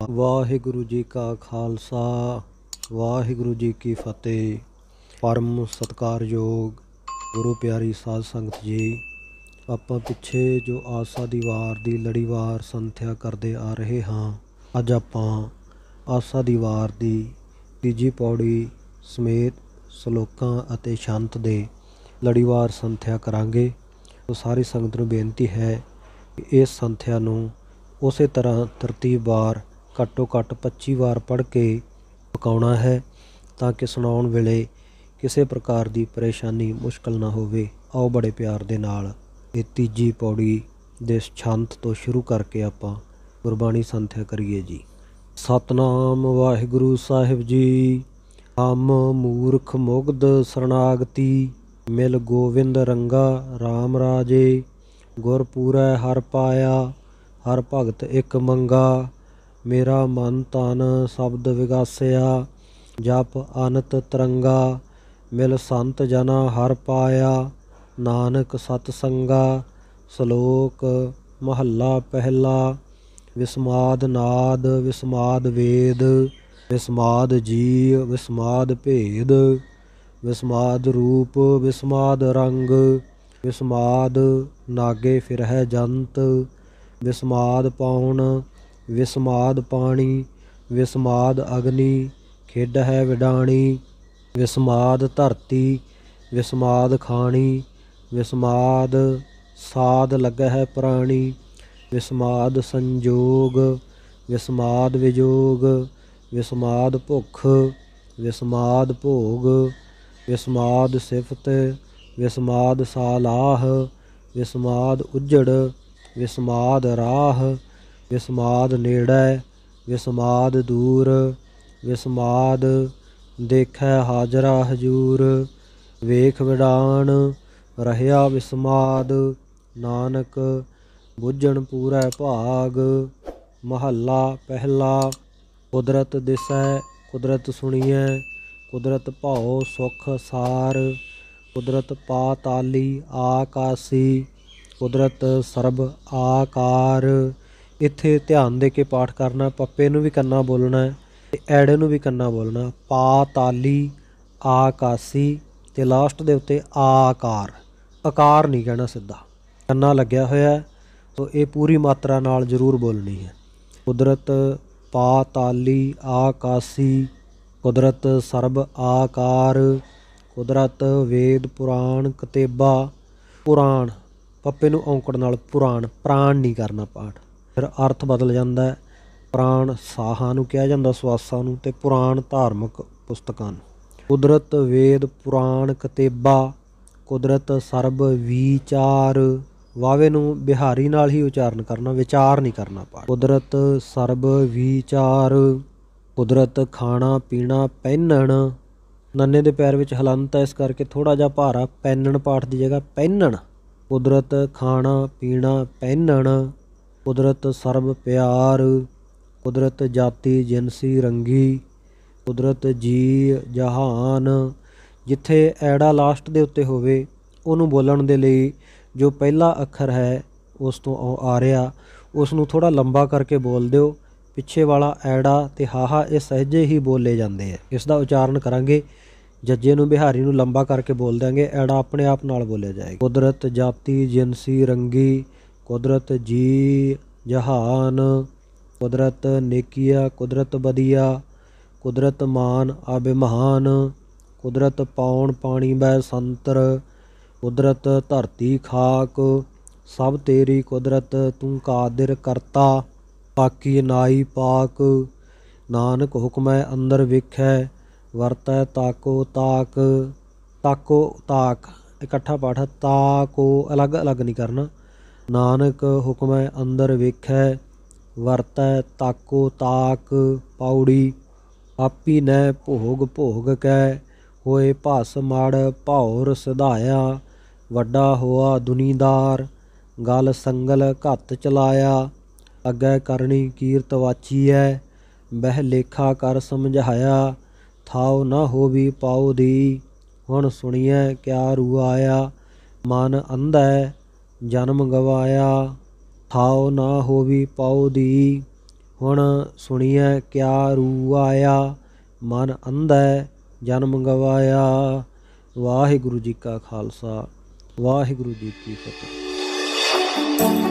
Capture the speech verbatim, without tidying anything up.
वाहिगुरु जी का खालसा वाहिगुरु जी की फतेह। परम सत्कारयोग गुरु प्यारी साध संगत जी, ਆਪਾਂ ਪਿੱਛੇ ਜੋ ਆਸਾ ਦੀ ਵਾਰ ਦੀ ਲੜੀਵਾਰ ਸੰਥਿਆ ਕਰਦੇ ਆ ਰਹੇ ਹਾਂ। ਅੱਜ ਆਪਾਂ ਆਸਾ ਦੀ ਵਾਰ ਦੀ ਤੀਜੀ ਪੌੜੀ ਸਮੇਤ ਸਲੋਕਾਂ ਅਤੇ ਛੰਤ ਦੇ ਲੜੀਵਾਰ ਸੰਥਿਆ ਕਰਾਂਗੇ। ਸੋ ਸਾਰੀ ਸੰਗਤ ਨੂੰ ਬੇਨਤੀ ਹੈ ਕਿ ਇਸ ਸੰਥਿਆ ਨੂੰ ਉਸੇ ਤਰ੍ਹਾਂ ਤਰਤੀਬਵਾਰ ਘੱਟੋ ਘੱਟ ਪੱਚੀ ਵਾਰ ਪੜ੍ਹ ਕੇ ਪਕਾਉਣਾ ਹੈ, ਤਾਂ ਕਿ ਸੁਣਾਉਣ ਵੇਲੇ ਕਿਸੇ ਪ੍ਰਕਾਰ ਦੀ ਪਰੇਸ਼ਾਨੀ ਮੁਸ਼ਕਲ ਨਾ ਹੋਵੇ। ਆਓ ਬੜੇ ਪਿਆਰ ਦੇ ਨਾਲ ਇਹ ਤੀਜੀ ਪੌੜੀ ਦੇ ਛੰਤ ਤੋਂ ਸ਼ੁਰੂ ਕਰਕੇ ਆਪਾਂ ਗੁਰਬਾਣੀ ਸੰਥਿਆ ਕਰੀਏ ਜੀ। ਸਤਨਾਮ ਵਾਹਿਗੁਰੂ ਸਾਹਿਬ ਜੀ। ਹਮ ਮੂਰਖ ਮੁਗਧ ਸਰਨਾਗਤੀ, ਮਿਲ ਗੋਵਿੰਦ ਰੰਗਾ ਰਾਮ ਰਾਜੇ। ਗੁਰ ਪੂਰੈ ਹਰ ਪਾਇਆ, ਹਰ ਭਗਤ ਇੱਕ ਮੰਗਾ। ਮੇਰਾ ਮਨ ਤਨ ਸ਼ਬਦ ਵਿਗਾਸਿਆ, ਜਪ ਅਨੰਤ ਤਰੰਗਾ। ਮਿਲ ਸੰਤ ਜਨਾ ਹਰ ਪਾਇਆ, ਨਾਨਕ ਸਤ ਸੰਗਾ। ਸ਼ਲੋਕ ਮਹੱਲਾ ਪਹਿਲਾ। ਵਿਸਮਾਦ ਨਾਦ ਵਿਸਮਾਦ ਵੇਦ, ਵਿਸਮਾਦ ਜੀ ਵਿਸਮਾਦ ਭੇਦ। ਵਿਸਮਾਦ ਰੂਪ ਵਿਸਮਾਦ ਰੰਗ, ਵਿਸਮਾਦ ਨਾਗੇ ਫਿਰਹਿ ਜੰਤ। ਵਿਸਮਾਦ ਪੌਣ ਵਿਸਮਾਦ ਪਾਣੀ, ਵਿਸਮਾਦ ਅਗਨੀ ਖੇਡਹਿ ਵਿਡਾਣੀ। ਵਿਸਮਾਦ ਧਰਤੀ ਵਿਸਮਾਦ ਖਾਣੀ, ਵਿਸਮਾਦ ਸਾਧ ਲੱਗਹਿ ਪ੍ਰਾਣੀ। ਵਿਸਮਾਦ ਸੰਜੋਗ ਵਿਸਮਾਦ ਵਿਜੋਗ, ਵਿਸਮਾਦ ਭੁੱਖ ਵਿਸਮਾਦ ਭੋਗ। ਵਿਸਮਾਦ ਸਿਫਤ ਵਿਸਮਾਦ ਸਾਲਾਹ, ਵਿਸਮਾਦ ਉੱਜੜ ਵਿਸਮਾਦ ਰਾਹ। ਵਿਸਮਾਦ ਨੇੜੈ ਵਿਸਮਾਦ ਦੂਰ, ਵਿਸਮਾਦ ਦੇਖੈ ਹਾਜ਼ਰਾ ਹਜੂਰ। ਵੇਖ ਵਿਡਾਣ ਰਹਿਆ ਵਿਸਮਾਦ, ਨਾਨਕ ਬੁੱਝਣ ਪੂਰੈ ਭਾਗ। ਮਹੱਲਾ ਪਹਿਲਾ। ਕੁਦਰਤ ਦਿਸੈ ਕੁਦਰਤ ਸੁਣੀਐ, ਕੁਦਰਤ ਭਉ ਸੁਖ ਸਾਰ। ਕੁਦਰਤ ਪਾਤਾਲੀ ਆਕਾਸੀ, ਕੁਦਰਤ ਸਰਬ ਆਕਾਰ। ਇੱਥੇ ਧਿਆਨ ਦੇ ਕੇ ਪਾਠ ਕਰਨਾ। ਪੱਪੇ ਨੂੰ ਵੀ ਕੰਨਾ ਬੋਲਣਾ ਅਤੇ ਐੜੇ ਨੂੰ ਵੀ ਕੰਨਾ ਬੋਲਣਾ। ਪਾਤਾਲੀ ਆਕਾਸੀ ਅਤੇ ਲਾਸਟ ਦੇ ਉੱਤੇ ਆਕਾਰ, ਆਕਾਰ ਨਹੀਂ ਕਹਿਣਾ, ਸਿੱਧਾ ਕੰਨਾ ਲੱਗਿਆ ਹੋਇਆ। ਸੋ ਇਹ ਪੂਰੀ ਮਾਤਰਾ ਨਾਲ ਜ਼ਰੂਰ ਬੋਲਣੀ ਹੈ। ਕੁਦਰਤ ਪਾਤਾਲੀ ਆਕਾਸੀ, ਕੁਦਰਤ ਸਰਬ ਆਕਾਰ। ਕੁਦਰਤ ਵੇਦ ਪੁਰਾਣ ਕਤੇਬਾ। ਪੁਰਾਣ ਪੱਪੇ ਨੂੰ ਔਂਕੜ ਨਾਲ ਪੁਰਾਣ, ਪ੍ਰਾਣ ਨਹੀਂ ਕਰਨਾ ਪਾਠ, ਫਿਰ ਅਰਥ ਬਦਲ ਜਾਂਦਾ ਹੈ। ਪ੍ਰਾਣ ਸਾਹਾਂ ਨੂੰ ਕਿਹਾ ਜਾਂਦਾ, ਸਵਾਸਾਂ ਨੂੰ, ਅਤੇ ਪੁਰਾਣ ਧਾਰਮਿਕ ਪੁਸਤਕਾਂ ਨੂੰ। ਕੁਦਰਤ ਵੇਦ ਪੁਰਾਣ ਕਤੇਬਾ। ਕੁਦਰਤ ਸਰਬ ਵਿਚਾਰ, ਵਾਵੇ ਨੂੰ ਬਿਹਾਰੀ ਨਾਲ ਹੀ ਉਚਾਰਨ ਕਰਨਾ, ਵਿਚਾਰ ਨਹੀਂ ਕਰਨਾ ਪਾਠ। ਕੁਦਰਤ ਸਰਬ ਵਿਚਾਰ। ਕੁਦਰਤ ਖਾਣਾ ਪੀਣਾ ਪਹਿਨਣ, ਨੰਨੇ ਦੇ ਪੈਰ ਵਿੱਚ ਹਲੰਤ ਹੈ, ਇਸ ਕਰਕੇ ਥੋੜ੍ਹਾ ਜਿਹਾ ਭਾਰਾ ਪੈਨਣ ਪਾਠ ਦੀ ਜਗ੍ਹਾ ਪਹਿਨਣ। ਕੁਦਰਤ ਖਾਣਾ ਪੀਣਾ ਪਹਿਨਣ। ਕੁਦਰਤ ਸਰਬ ਪਿਆਰ। ਕੁਦਰਤ ਜਾਤੀ ਜਿਨਸੀ ਰੰਗੀ। ਕੁਦਰਤ ਜੀ ਜਹਾਨ। ਜਿੱਥੇ ਐੜਾ ਲਾਸਟ ਦੇ ਉੱਤੇ ਹੋਵੇ ਉਹਨੂੰ ਬੋਲਣ ਦੇ ਲਈ ਜੋ ਪਹਿਲਾ ਅੱਖਰ ਹੈ ਉਸ ਤੋਂ ਆ ਰਿਹਾ, ਉਸ ਨੂੰ ਥੋੜ੍ਹਾ ਲੰਬਾ ਕਰਕੇ ਬੋਲ ਦਿਓ। ਪਿੱਛੇ ਵਾਲਾ ਐੜਾ ਅਤੇ ਹਾਹਾ ਇਹ ਸਹਿਜੇ ਹੀ ਬੋਲੇ ਜਾਂਦੇ ਹੈ। ਇਸ ਦਾ ਉਚਾਰਨ ਕਰਾਂਗੇ, ਜੱਜੇ ਨੂੰ ਬਿਹਾਰੀ ਨੂੰ ਲੰਬਾ ਕਰਕੇ ਬੋਲ ਦਿਆਂਗੇ, ਐੜਾ ਆਪਣੇ ਆਪ ਨਾਲ ਬੋਲਿਆ ਜਾਏਗਾ। ਕੁਦਰਤ ਜਾਤੀ ਜਿਨਸੀ ਰੰਗੀ। ਕੁਦਰਤ ਜੀ ਜਹਾਨ। ਕੁਦਰਤ ਨੇਕੀਆ ਕੁਦਰਤ ਬਦੀਆ। ਕੁਦਰਤ ਮਾਨ ਅਭਿਮਾਨ। ਕੁਦਰਤ ਪੌਣ ਪਾਣੀ ਬੈ ਸੰਤਰ। ਕੁਦਰਤ ਧਰਤੀ ਖਾਕ। ਸਭ ਤੇਰੀ ਕੁਦਰਤ ਤੂੰ ਕਾਦਰ ਕਰਤਾ। ਪਾਕੀ ਨਾਈ ਪਾਕ। ਨਾਨਕ ਹੁਕਮੈ ਅੰਦਰ ਵੇਖੈ, ਵਰਤੈ ਤਾਕੋ ਤਾਕ। ਤਾਕੋ ਤਾਕ ਇਕੱਠਾ ਪਾਠ ਹੈ, ਤਾਕੋ ਅਲੱਗ ਅਲੱਗ ਨਹੀਂ ਕਰਨਾ। ਨਾਨਕ ਹੁਕਮੈ ਅੰਦਰ ਵੇਖੈ, ਵਰਤੈ ਤਾਕੋ ਤਾਕ। ਪੌੜੀ। ਆਪੀ ਨੈ ਭੋਗ ਭੋਗ ਕੈ, ਹੋਏ ਭਸ ਮੜ ਭੌਰ ਸਿਧਾਇਆ। ਵੱਡਾ ਹੋਆ ਦੁਨੀਦਾਰ, ਗਲ ਸੰਗਲ ਘੱਤ ਚਲਾਇਆ। ਅੱਗੇ ਕਰਨੀ ਕੀਰਤ ਵਾਚੀਐ, ਬਹਿ ਲੇਖਾ ਕਰ ਸਮਝਾਇਆ। ਥਾਉ ਨਾ ਹੋਵੀ ਪਾਉ ਦੀ, ਹੁਣ ਸੁਣੀਐ ਕਿਆ ਰੂ ਆਇਆ। ਮਨ ਅੰਧੈ ਜਨਮ ਗਵਾਇਆ, ਥਾਉ ਨਾ ਹੋਵੀ ਪਾਉ ਦੀ। हुण सुणिए क्या रू आया, मन अंधै जन्म गवाया। वाहिगुरु जी का खालसा, वाहिगुरु जी की फतेह।